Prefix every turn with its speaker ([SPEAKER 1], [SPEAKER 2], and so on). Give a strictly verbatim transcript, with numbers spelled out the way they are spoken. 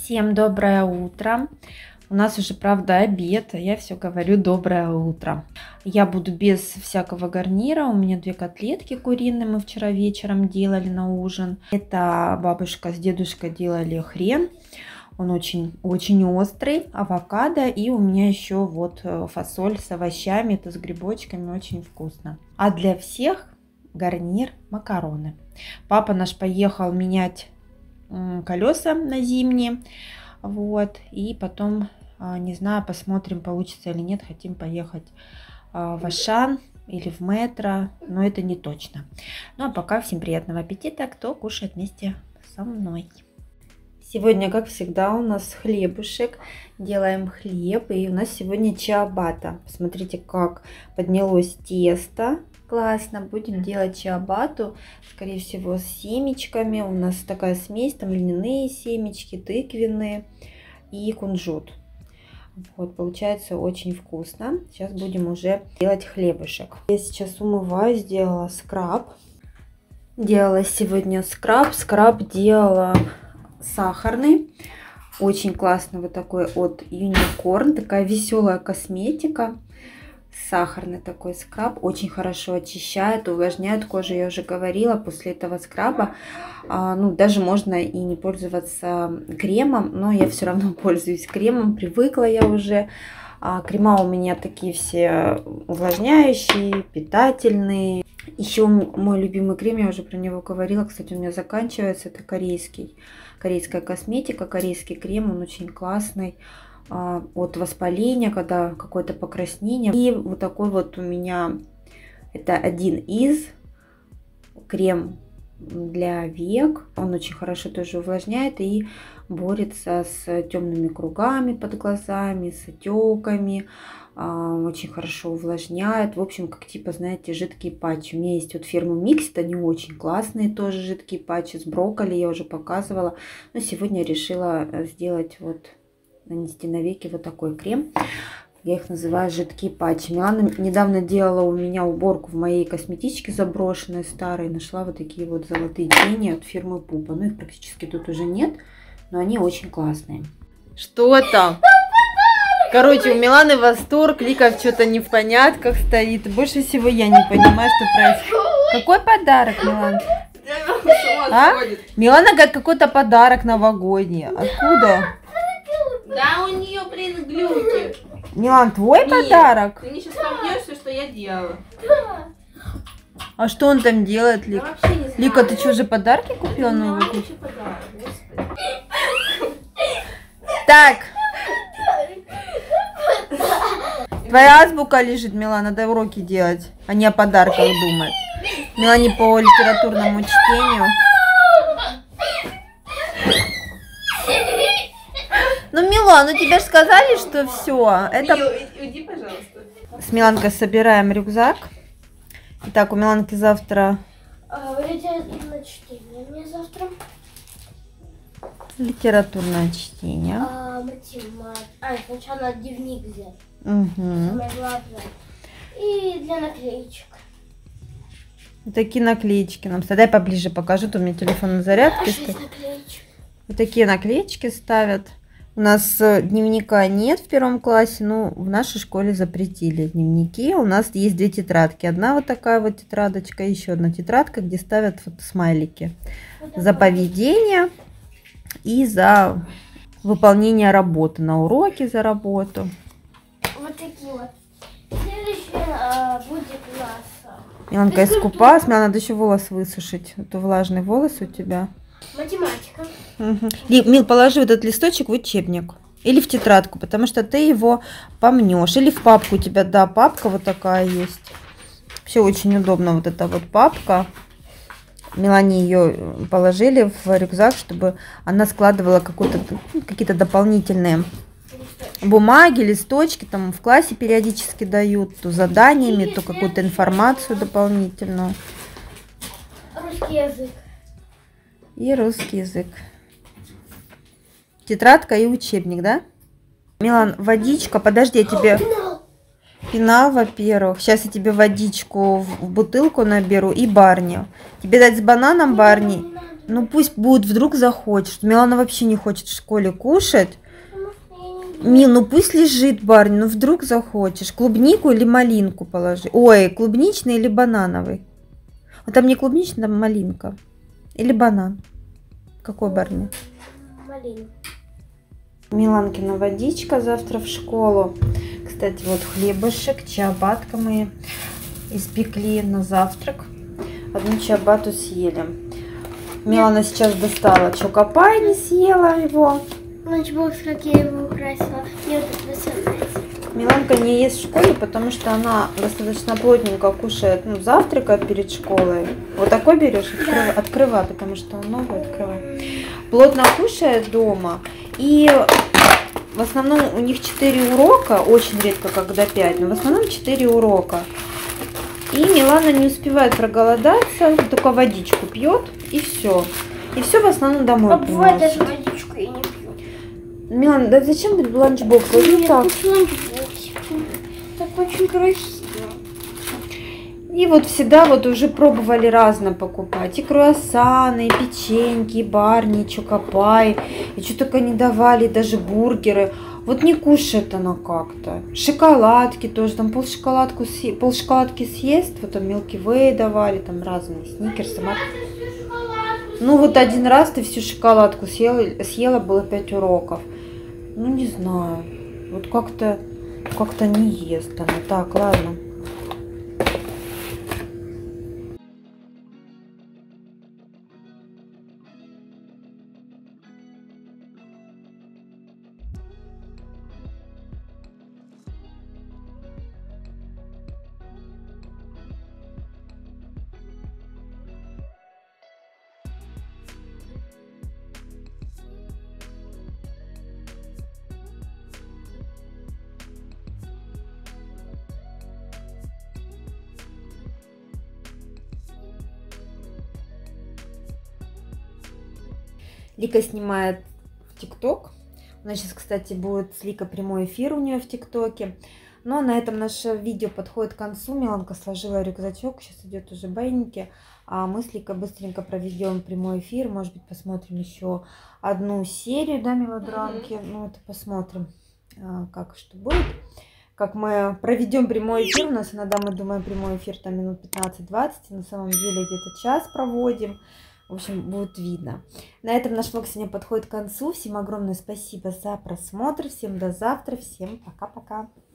[SPEAKER 1] Всем доброе утро. У нас уже, правда, обед, а я все говорю доброе утро. Я буду без всякого гарнира. У меня две котлетки куриные мы вчера вечером делали на ужин. Это бабушка с дедушкой делали хрен. Он очень-очень острый, авокадо, и у меня еще вот фасоль с овощами, это с грибочками, очень вкусно. А для всех гарнир макароны. Папа наш поехал менять колеса на зимние, вот, и потом, не знаю, посмотрим, получится или нет, хотим поехать в Ашан или в метро, но это не точно. Ну а пока всем приятного аппетита, кто кушает вместе со мной. Сегодня, как всегда, у нас хлебушек. Делаем хлеб. И у нас сегодня чиабатта. Посмотрите, как поднялось тесто. Классно. Будем делать чиабатту. Скорее всего, с семечками. У нас такая смесь. Там льняные семечки, тыквенные и кунжут. Вот, получается очень вкусно. Сейчас будем уже делать хлебушек. Я сейчас умываю. Сделала скраб. Делала сегодня скраб. Скраб делала... сахарный, очень классный, вот такой от Unicorn, такая веселая косметика, сахарный такой скраб, очень хорошо очищает, увлажняет кожу. Я уже говорила, после этого скраба, а, ну даже можно и не пользоваться кремом, но я все равно пользуюсь кремом, привыкла я уже. А, крема у меня такие все увлажняющие, питательные. Еще мой любимый крем, я уже про него говорила, кстати, у меня заканчивается, это корейский. Корейская косметика, корейский крем, он очень классный, а, от воспаления, когда какое-то покраснение. И вот такой вот у меня, это один из крем для век, он очень хорошо тоже увлажняет и борется с темными кругами под глазами, с отеками, а, очень хорошо увлажняет. В общем, как типа, знаете, жидкие патчи. У меня есть вот фирма Mixit, они очень классные тоже жидкие патчи с брокколи, я уже показывала. Но сегодня решила сделать вот, нанести на веки вот такой крем. Я их называю жидкие патчи. Милана недавно делала у меня уборку в моей косметичке заброшенной, старой. Нашла вот такие вот золотые тени от фирмы Пупа. Ну, их практически тут уже нет, но они очень классные. Что там? Короче, у Миланы восторг, Лика что-то не в понятках стоит. Больше всего я не понимаю, что происходит. Какой подарок, Милана? А? Милана говорит, какой-то подарок новогодний. Откуда?
[SPEAKER 2] Да, у нее, блин, глюки.
[SPEAKER 1] Милан, твой Нет, подарок?
[SPEAKER 2] Ты мне сейчас побьешь все, что я делала.
[SPEAKER 1] А что он там делает, Лик?
[SPEAKER 2] Я вообще не знаю.
[SPEAKER 1] Лика, ты что, уже подарки купила новые? Так. Твоя азбука лежит, Милана, надо уроки делать, а не о подарках думать. Милане по литературному чтению. Ну, Милан, ну тебе же сказали, что все. Это...
[SPEAKER 2] Уйди, пожалуйста.
[SPEAKER 1] С Миланкой собираем рюкзак. Итак, у Миланки завтра...
[SPEAKER 3] Литературное чтение мне завтра.
[SPEAKER 1] Литературное чтение.
[SPEAKER 3] А, математика. А, сначала дневник взять.
[SPEAKER 1] Угу.
[SPEAKER 3] Самое главное. И для наклеечек.
[SPEAKER 1] Вот такие наклеечки нам ставят. Дай поближе покажу, то у меня телефон на зарядке стоит. Вот такие наклеечки ставят. У нас дневника нет в первом классе, но в нашей школе запретили дневники. У нас есть две тетрадки. Одна вот такая вот тетрадочка, еще одна тетрадка, где ставят вот смайлики. За поведение и за выполнение работы на уроке, за работу.
[SPEAKER 3] Вот такие вот. Следующее а, будет у нас...
[SPEAKER 1] Миланка искупалась, мне надо еще волос высушить. Это влажный волос у тебя.
[SPEAKER 3] Математика.
[SPEAKER 1] Угу. Мил, положи этот листочек в учебник или в тетрадку, потому что ты его помнешь. Или в папку у тебя, да, папка вот такая есть. Все очень удобно, вот эта вот папка. Милане ее положили в рюкзак, чтобы она складывала какие-то дополнительные бумаги, листочки. Там в классе периодически дают то заданиями, то какую-то информацию дополнительную.
[SPEAKER 3] Русский язык.
[SPEAKER 1] И русский язык. Тетрадка и учебник, да? Милан, водичка. Подожди, я тебе... Пенал, во-первых. Сейчас я тебе водичку в бутылку наберу и барни. Тебе дать с бананом барни? Ну пусть будет, вдруг захочет. Милана вообще не хочет в школе кушать. Мил, ну пусть лежит, барни, ну вдруг захочешь. Клубнику или малинку положи. Ой, клубничный или банановый? А там не клубничный, там малинка. Или банан. Какой, барни?
[SPEAKER 3] Малину.
[SPEAKER 1] Миланкина водичка завтра в школу. Кстати, вот хлебушек, чиабатка мы испекли на завтрак. Одну чиабату съели. Милана сейчас достала чокопай, не съела его.
[SPEAKER 3] Ланчбокс, как я его украсила. Мне вот это все нравится.
[SPEAKER 1] Миланка не ест в школе, потому что она достаточно плотненько кушает, ну, завтракает перед школой. Вот такой берешь, открывай, открывай, потому что он новый, открывай. Плотно кушает дома. И в основном у них четыре урока, очень редко, когда пять, но в основном четыре урока. И Милана не успевает проголодаться, только водичку пьет, и все. И все в основном домой
[SPEAKER 3] А бывает
[SPEAKER 1] приносит.
[SPEAKER 3] даже водичку я не пью.
[SPEAKER 1] Милана, да зачем ты ланчбокс? Вот
[SPEAKER 3] Нет,
[SPEAKER 1] так.
[SPEAKER 3] хочу ланчбоксик. Так очень красиво.
[SPEAKER 1] И вот всегда вот уже пробовали разное покупать. И круассаны, и печеньки, и барни, и чокопай. И что только не давали, даже бургеры. Вот не кушает она как-то. Шоколадки тоже. Там пол, шоколадку, пол шоколадки съест. Вот там Milky Way давали, там разные сникерсы. Ну вот один раз ты всю шоколадку съела, съела было пять уроков. Ну не знаю. Вот как-то как-то не ест она. Так, ладно. Лика снимает в ТикТок. У нас сейчас, кстати, будет с Ликой прямой эфир у нее в ТикТоке. Но на этом наше видео подходит к концу. Миланка сложила рюкзачок, сейчас идет уже бейники. А мы с Ликой быстренько проведем прямой эфир. Может быть, посмотрим еще одну серию, да, мелодрамки. Mm-hmm. Ну, это посмотрим, как что будет. Как мы проведем прямой эфир. У нас иногда мы думаем прямой эфир там минут пятнадцать-двадцать. На самом деле где-то час проводим. В общем, будет видно. На этом наш влог сегодня подходит к концу. Всем огромное спасибо за просмотр. Всем до завтра. Всем пока-пока.